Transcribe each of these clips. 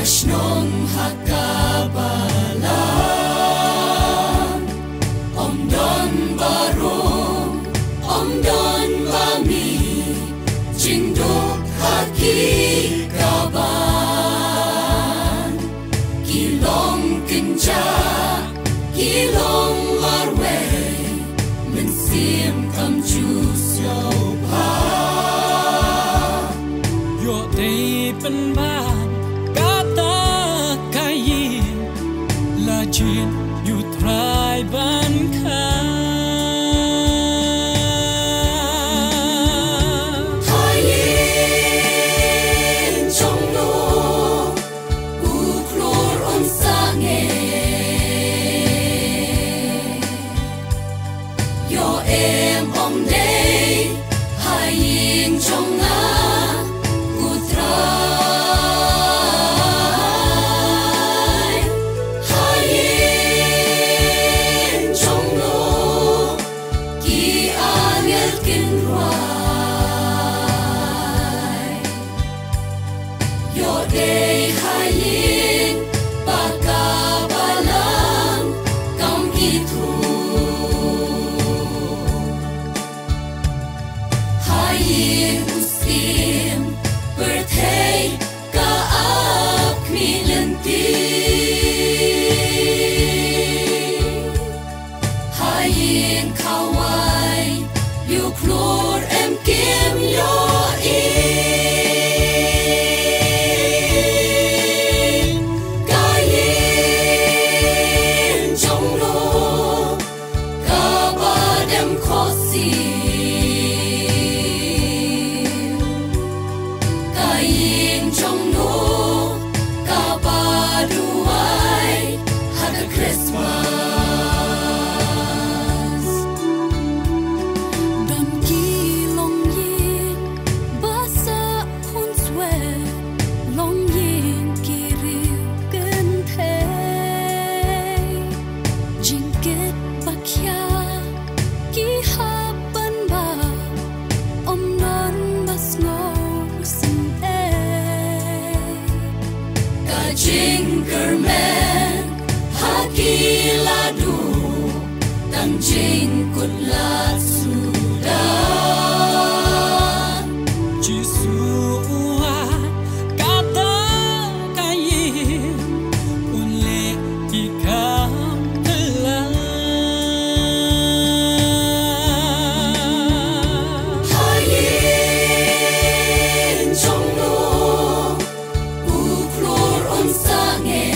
Ashnong hakabalan Om Don Barong Om Don Bami Jinduk hakikaban Kilong Kinja Kilong Marwe Mensim Kam Chu Siao Pa Yo Day Pen Ban Kata Kayin Lajin Yu Trai Ban Kha Hayin Trong No U Klor On Sange Yo Em Om Day Hayin Trong Na Day hayin pagkabalang kam itu hayin usim bertay kaap milenti hayin kawai yuklor em kim yo Kayin trong no kabaduay Happy Christmas Don kilong yin basa hun swe long yin kiriu ken the jingket bakya ki haban ba om non bas ngo Jingerman hakiladu tang jingkutlat sudan Jisua Kata Kayin Unle Ikam Telah Hayin Trong No Uklor On Sange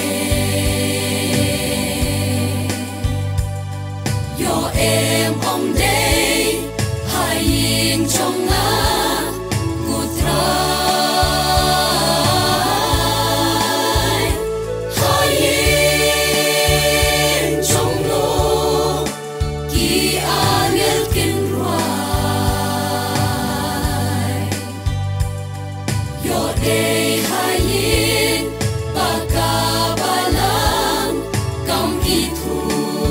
Yo Em Om Day Hayin Trong Na Gutray Hayin Trong No Ki Angel Kinruay Yo Day hayin pagkabalang kam itu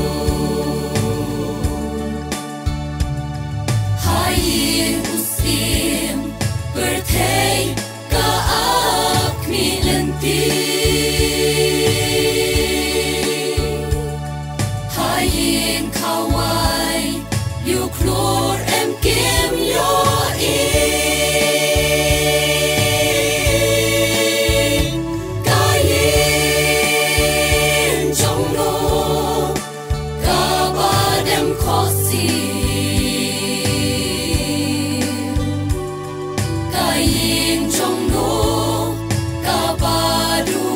hayin usim bertay kaap milenti hayin kawai yuklor em kim yo Kayin trong no kabadem kosi Kayin trong no kabadu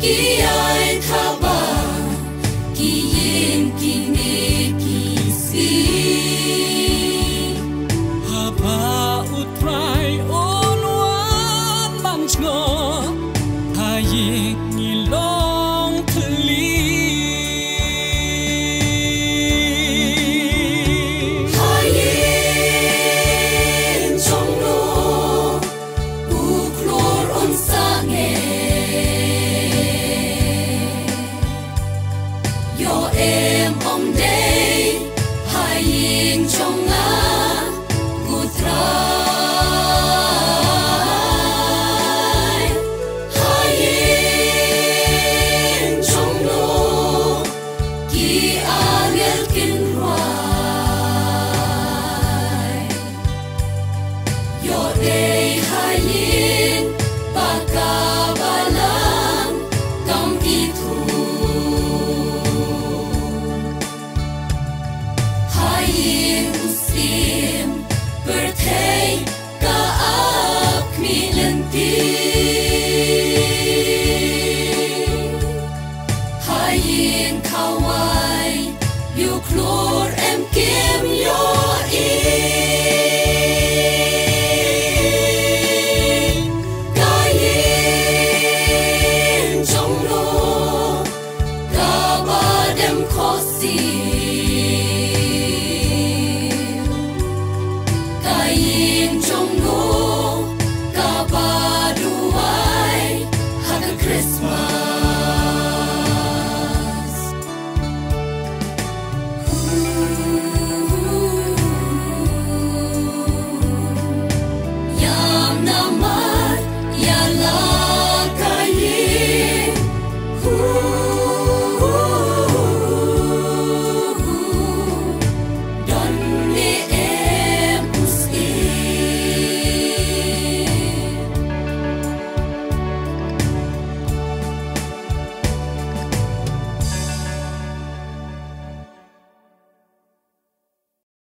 kỳ ai tha ba kỳ yin kỳ ni kỳ si haba utrai on wan man ngo hayi